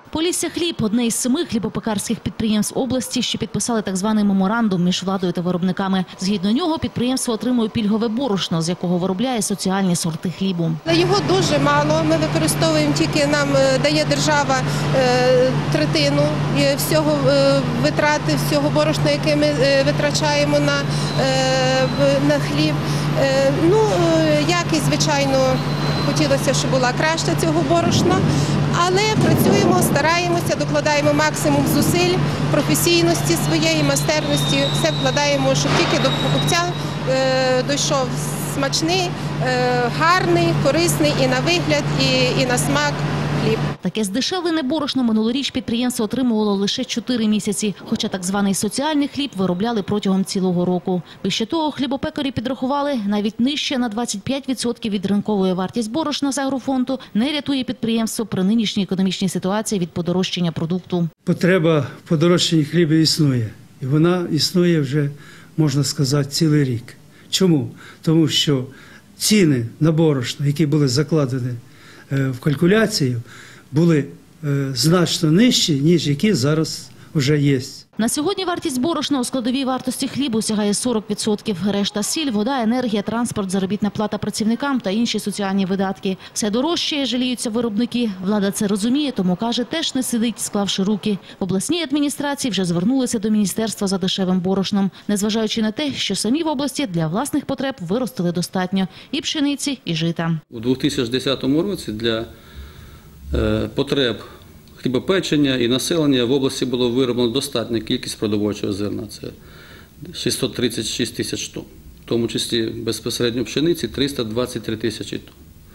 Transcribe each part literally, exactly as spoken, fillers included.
Полісся Хліб – одне із семи хлібопекарських підприємств області, що підписали так званий меморандум між владою та виробниками. Згідно нього, підприємство отримує пільгове борошно, з якого виробляє соціальні сорти хлібу. Його дуже мало, ми використовуємо тільки, нам дає держава е, третину всього е, витрати, всього борошна, яке ми е, витрачаємо на, е, на хліб. Е, ну, е, якість, звичайно, хотілося, щоб була краща цього борошна, але працюємо, стараємося, докладаємо максимум зусиль, професійності своєї, майстерності, все вкладаємо, щоб тільки до покупця е, дійшов смачний, е, гарний, корисний і на вигляд, і, і на смак хліб. Таке здешевлене борошно минулоріч підприємство отримувало лише чотири місяці, хоча так званий соціальний хліб виробляли протягом цілого року. Вище того, хлібопекарі підрахували, навіть нижче на двадцять п'ять відсотків від ринкової вартість борошна з агрофонду не рятує підприємство при нинішній економічній ситуації від подорожчання продукту. Потреба в подорожчанні хліба існує. І вона існує вже, можна сказати, цілий рік. Чому? Тому що ціни на борошно, які були закладені в калькуляцію, були значно нижчі, ніж які зараз вже є. На сьогодні вартість борошна у складовій вартості хлібу сягає сорок відсотків. Решта – сіль, вода, енергія, транспорт, заробітна плата працівникам та інші соціальні видатки. Все дорожчає, жаліються виробники. Влада це розуміє, тому, каже, теж не сидить, склавши руки. В обласній адміністрації вже звернулися до міністерства за дешевим борошном, незважаючи на те, що самі в області для власних потреб виростили достатньо і пшениці, і жита. У дві тисячі десятому році для е, потреб хлібопечення і населення в області було вироблено достатня кількість продовольчого зерна. Це шістсот тридцять шість тисяч тонн, в тому числі безпосередньо пшениці триста двадцять три тисячі тонн.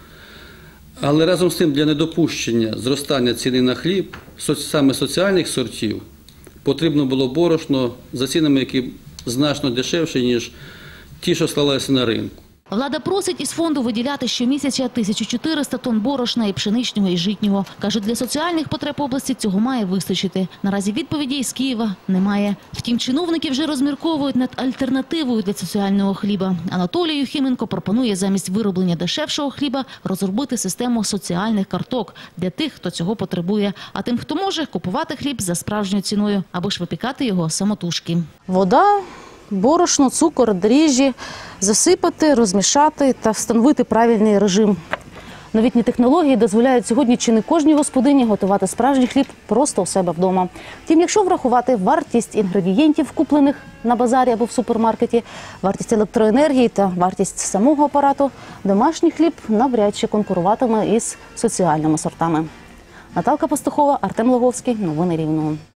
Але разом з тим для недопущення зростання ціни на хліб, саме соціальних сортів, потрібно було борошно за цінами, які значно дешевші, ніж ті, що склалися на ринку. Влада просить із фонду виділяти щомісяця тисячу чотириста тонн борошна і пшеничного, і житнього. Кажуть, для соціальних потреб області цього має вистачити. Наразі відповідей з Києва немає. Втім, чиновники вже розмірковують над альтернативою для соціального хліба. Анатолій Юхименко пропонує замість вироблення дешевшого хліба розробити систему соціальних карток для тих, хто цього потребує, а тим, хто може, купувати хліб за справжньою ціною, або ж випікати його самотужки. Вода, борошно, цукор, дріжджі засипати, розмішати та встановити правильний режим. Новітні технології дозволяють сьогодні чи не кожній господині готувати справжній хліб просто у себе вдома. Втім, якщо врахувати вартість інгредієнтів, куплених на базарі або в супермаркеті, вартість електроенергії та вартість самого апарату, домашній хліб навряд чи конкуруватиме із соціальними сортами. Наталка Пастухова, Артем Логовський. Новини Рівного.